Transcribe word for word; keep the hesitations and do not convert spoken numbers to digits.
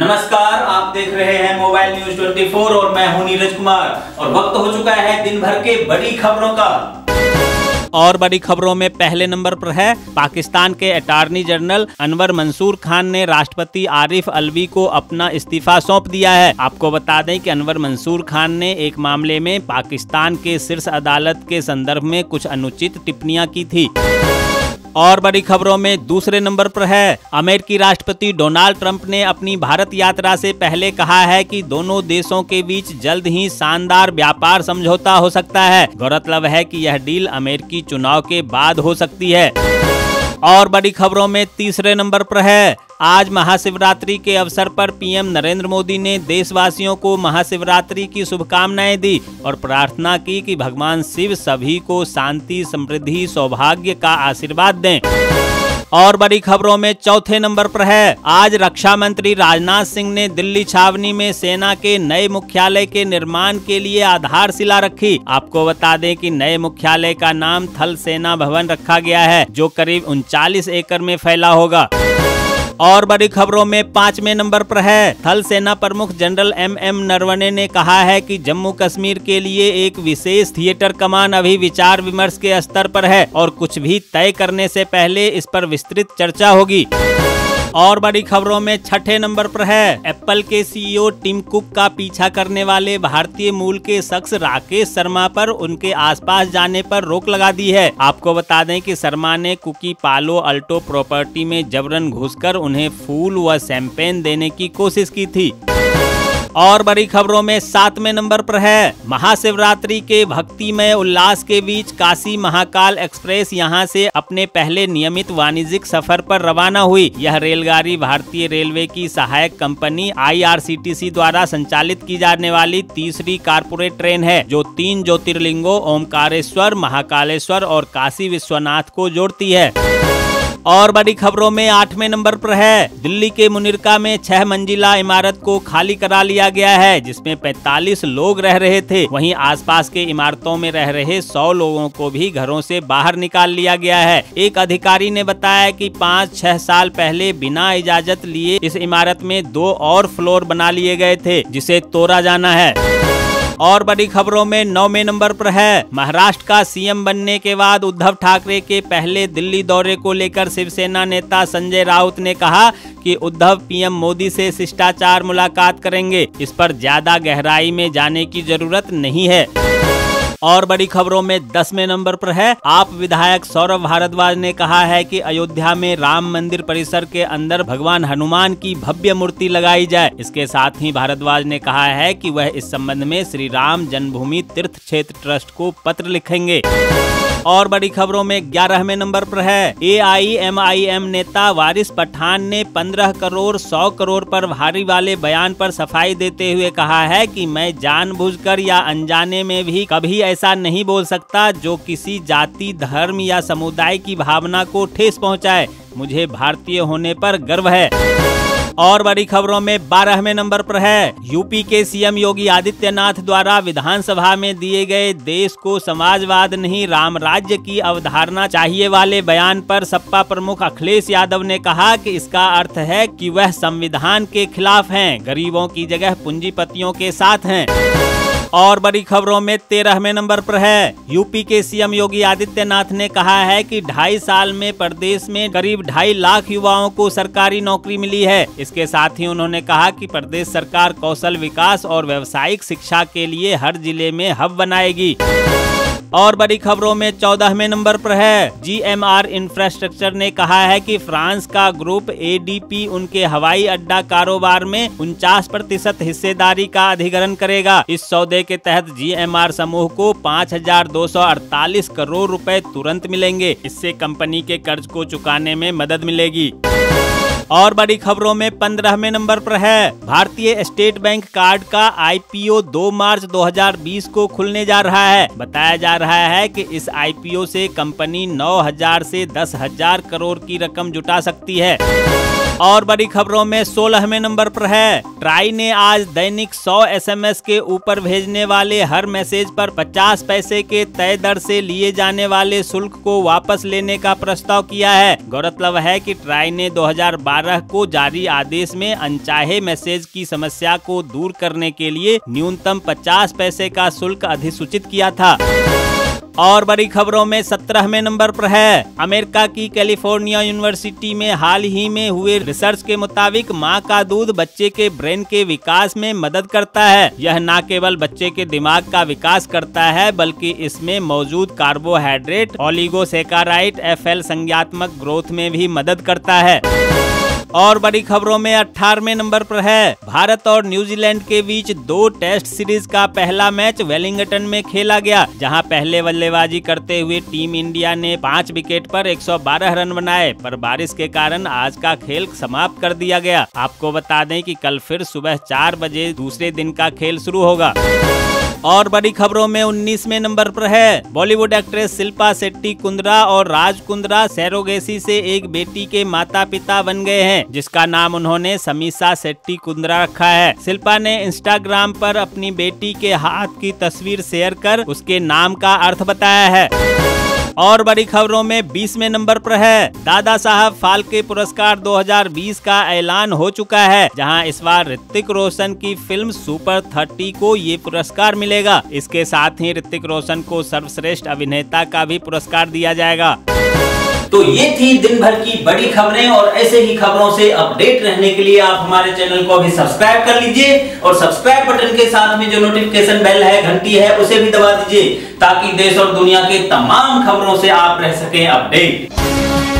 नमस्कार, आप देख रहे हैं मोबाइल न्यूज चौबीस और मैं हूं नीरज कुमार और वक्त हो चुका है दिन भर के बड़ी खबरों का। और बड़ी खबरों में पहले नंबर पर है, पाकिस्तान के अटॉर्नी जनरल अनवर मंसूर खान ने राष्ट्रपति आरिफ अलवी को अपना इस्तीफा सौंप दिया है। आपको बता दें कि अनवर मंसूर खान ने एक मामले में पाकिस्तान के शीर्ष अदालत के संदर्भ में कुछ अनुचित टिप्पणियां की थी। और बड़ी खबरों में दूसरे नंबर पर है, अमेरिकी राष्ट्रपति डोनाल्ड ट्रंप ने अपनी भारत यात्रा से पहले कहा है कि दोनों देशों के बीच जल्द ही शानदार व्यापार समझौता हो सकता है। गौरतलब है कि यह डील अमेरिकी चुनाव के बाद हो सकती है। और बड़ी खबरों में तीसरे नंबर पर है, आज महाशिवरात्रि के अवसर पर पीएम नरेंद्र मोदी ने देशवासियों को महाशिवरात्रि की शुभकामनाएं दी और प्रार्थना की कि भगवान शिव सभी को शांति, समृद्धि, सौभाग्य का आशीर्वाद दें। और बड़ी खबरों में चौथे नंबर पर है, आज रक्षा मंत्री राजनाथ सिंह ने दिल्ली छावनी में सेना के नए मुख्यालय के निर्माण के लिए आधारशिला रखी। आपको बता दें कि नए मुख्यालय का नाम थल सेना भवन रखा गया है, जो करीब उनचालीस एकड़ में फैला होगा। और बड़ी खबरों में पांचवें नंबर पर है, थल सेना प्रमुख जनरल एम एम नरवणे ने कहा है कि जम्मू कश्मीर के लिए एक विशेष थिएटर कमान अभी विचार विमर्श के स्तर पर है और कुछ भी तय करने से पहले इस पर विस्तृत चर्चा होगी। और बड़ी खबरों में छठे नंबर पर है, एप्पल के सीईओ टिम कुक का पीछा करने वाले भारतीय मूल के शख्स राकेश शर्मा पर उनके आसपास जाने पर रोक लगा दी है। आपको बता दें कि शर्मा ने कुकी पालो अल्टो प्रॉपर्टी में जबरन घुसकर उन्हें फूल व शैंपेन देने की कोशिश की थी। और बड़ी खबरों में सातवें नंबर पर है, महाशिवरात्रि के भक्तिमय उल्लास के बीच काशी महाकाल एक्सप्रेस यहां से अपने पहले नियमित वाणिज्यिक सफर पर रवाना हुई। यह रेलगाड़ी भारतीय रेलवे की सहायक company I R C T C द्वारा संचालित की जाने वाली तीसरी कारपोरेट ट्रेन है, जो तीन ज्योतिर्लिंगों ओमकारेश्वर, महाकालेश्वर और काशी विश्वनाथ को जोड़ती है। और बड़ी खबरों में आठवें नंबर पर है, दिल्ली के मुनिरका में छह मंजिला इमारत को खाली करा लिया गया है, जिसमें पैंतालीस लोग रह रहे थे। वहीं आसपास के इमारतों में रह रहे सौ लोगों को भी घरों से बाहर निकाल लिया गया है। एक अधिकारी ने बताया कि पाँच छह साल पहले बिना इजाजत लिए इस इमारत में दो और फ्लोर बना लिए गए थे, जिसे तोड़ा जाना है। और बड़ी खबरों में नौवें नंबर पर है, महाराष्ट्र का सीएम बनने के बाद उद्धव ठाकरे के पहले दिल्ली दौरे को लेकर शिवसेना नेता संजय राउत ने कहा कि उद्धव पीएम मोदी से शिष्टाचार मुलाकात करेंगे। इस पर ज्यादा गहराई में जाने की जरूरत नहीं है। और बड़ी खबरों में दसवें नंबर पर है, आप विधायक सौरभ भारद्वाज ने कहा है कि अयोध्या में राम मंदिर परिसर के अंदर भगवान हनुमान की भव्य मूर्ति लगाई जाए। इसके साथ ही भारद्वाज ने कहा है कि वह इस संबंध में श्री राम जन्मभूमि तीर्थ क्षेत्र ट्रस्ट को पत्र लिखेंगे। और बड़ी खबरों में ग्यारहवें नंबर पर है, ए आई एम आई एम नेता वारिस पठान ने पंद्रह करोड़ सौ करोड़ पर भारी वाले बयान पर सफाई देते हुए कहा है कि मैं जानबूझकर या अनजाने में भी कभी ऐसा नहीं बोल सकता जो किसी जाति, धर्म या समुदाय की भावना को ठेस पहुंचाए। मुझे भारतीय होने पर गर्व है। और बड़ी खबरों में बारहवें नंबर पर है, यूपी के सीएम योगी आदित्यनाथ द्वारा विधानसभा में दिए गए देश को समाजवाद नहीं राम राज्य की अवधारणा चाहिए वाले बयान पर सपा प्रमुख अखिलेश यादव ने कहा कि इसका अर्थ है कि वह संविधान के खिलाफ हैं, गरीबों की जगह पूंजीपतियों के साथ हैं। और बड़ी खबरों में तेरहवें नंबर पर है, यूपी के सीएम योगी आदित्यनाथ ने कहा है कि ढाई साल में प्रदेश में करीब ढाई लाख युवाओं को सरकारी नौकरी मिली है। इसके साथ ही उन्होंने कहा कि प्रदेश सरकार कौशल विकास और व्यावसायिक शिक्षा के लिए हर जिले में हब बनाएगी। और बड़ी खबरों में चौदहवें नंबर पर है, जी एम आर इंफ्रास्ट्रक्चर ने कहा है कि फ्रांस का ग्रुप ए डी पी उनके हवाई अड्डा कारोबार में उनचास प्रतिशत हिस्सेदारी का अधिग्रहण करेगा। इस सौदे के तहत जी एम आर समूह को पाँच हजार दो सौ अड़तालीस करोड़ रुपए तुरंत मिलेंगे। इससे कंपनी के कर्ज को चुकाने में मदद मिलेगी। और बड़ी खबरों में पंद्रहवें नंबर पर है, भारतीय स्टेट बैंक कार्ड का आई पी ओ दो मार्च दो हज़ार बीस को खुलने जा रहा है। बताया जा रहा है कि इस आई पी ओ से कंपनी नौ हजार से दस हजार करोड़ की रकम जुटा सकती है। और बड़ी खबरों में सोलहवें नंबर पर है, ट्राई ने आज दैनिक सौ एसएमएस के ऊपर भेजने वाले हर मैसेज पर पचास पैसे के तय दर से लिए जाने वाले शुल्क को वापस लेने का प्रस्ताव किया है। गौरतलब है कि ट्राई ने दो हज़ार बारह को जारी आदेश में अनचाहे मैसेज की समस्या को दूर करने के लिए न्यूनतम पचास पैसे का शुल्क अधिसूचित किया था। और बड़ी खबरों में सत्रहवें नंबर पर है, अमेरिका की कैलिफोर्निया यूनिवर्सिटी में हाल ही में हुए रिसर्च के मुताबिक मां का दूध बच्चे के ब्रेन के विकास में मदद करता है। यह न केवल बच्चे के दिमाग का विकास करता है बल्कि इसमें मौजूद कार्बोहाइड्रेट ओलिगोसैकाराइड एफ एल संज्ञात्मक ग्रोथ में भी मदद करता है। और बड़ी खबरों में अठारहवें नंबर पर है, भारत और न्यूजीलैंड के बीच दो टेस्ट सीरीज का पहला मैच वेलिंगटन में खेला गया, जहां पहले बल्लेबाजी करते हुए टीम इंडिया ने पाँच विकेट पर एक सौ बारह रन बनाए, पर बारिश के कारण आज का खेल समाप्त कर दिया गया। आपको बता दें कि कल फिर सुबह चार बजे दूसरे दिन का खेल शुरू होगा। और बड़ी खबरों में उन्नीसवें नंबर पर है, बॉलीवुड एक्ट्रेस शिल्पा शेट्टी कुंद्रा और राज कुंद्रा सैरोगेसी से एक बेटी के माता पिता बन गए हैं, जिसका नाम उन्होंने समीसा शेट्टी कुंद्रा रखा है। शिल्पा ने इंस्टाग्राम पर अपनी बेटी के हाथ की तस्वीर शेयर कर उसके नाम का अर्थ बताया है। और बड़ी खबरों में बीसवें नंबर पर है, दादा साहब फाल्के पुरस्कार दो हज़ार बीस का ऐलान हो चुका है, जहां इस बार ऋतिक रोशन की फिल्म सुपर थर्टी को ये पुरस्कार मिलेगा। इसके साथ ही ऋतिक रोशन को सर्वश्रेष्ठ अभिनेता का भी पुरस्कार दिया जाएगा। तो ये थी दिन भर की बड़ी खबरें, और ऐसे ही खबरों से अपडेट रहने के लिए आप हमारे चैनल को अभी सब्सक्राइब कर लीजिए, और सब्सक्राइब बटन के साथ में जो नोटिफिकेशन बेल है, घंटी है, उसे भी दबा दीजिए, ताकि देश और दुनिया के तमाम खबरों से आप रह सकें अपडेट।